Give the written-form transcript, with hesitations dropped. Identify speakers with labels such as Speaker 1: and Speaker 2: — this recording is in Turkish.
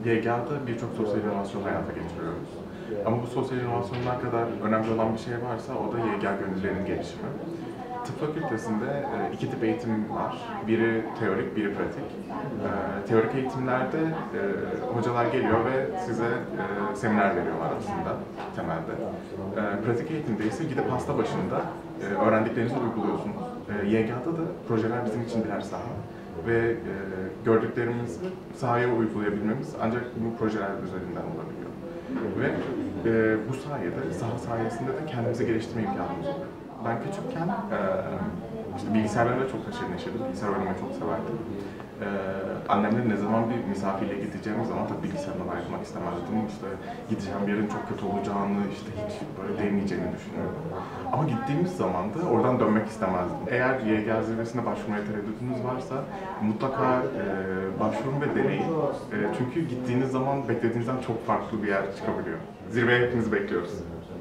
Speaker 1: YGA'da birçok sosyal inovasyon hayata geçiriyoruz. Ama bu sosyal inovasyonlar kadar önemli olan bir şey varsa o da YGA gönüllülerinin gelişimi. Tıp fakültesinde iki tip eğitim var. Biri teorik, biri pratik. Teorik eğitimlerde hocalar geliyor ve size seminer veriyorlar aslında temelde. Pratik eğitimde ise gidip hasta başında öğrendiklerinizi uyguluyorsunuz. YGA'da da projeler bizim için birer saha ve gördüklerimizi sahaya uygulayabilmemiz ancak bu projeler üzerinden olabiliyor. Ve bu sayede, saha sayesinde de kendimizi geliştirme imkanımız oluyor. Ben küçükken işte bilgisayarlarla çok haşır neşirdim, bilgisayar oynamayı çok severdim. Annemle ne zaman bir misafirliğe gideceğimiz zaman tabii bilgisayardan ayrılmak istemezdim. İşte gideceğim yerin çok kötü olacağını, işte hiç böyle değmeyeceğini düşünüyordum. Ama gittiğimiz zaman da oradan dönmek istemezdim. Eğer YGA zirvesine başvurmaya tereddütünüz varsa mutlaka başvurun ve deneyin. Çünkü gittiğiniz zaman beklediğinizden çok farklı bir yer çıkabiliyor. Zirveye hepinizi bekliyoruz.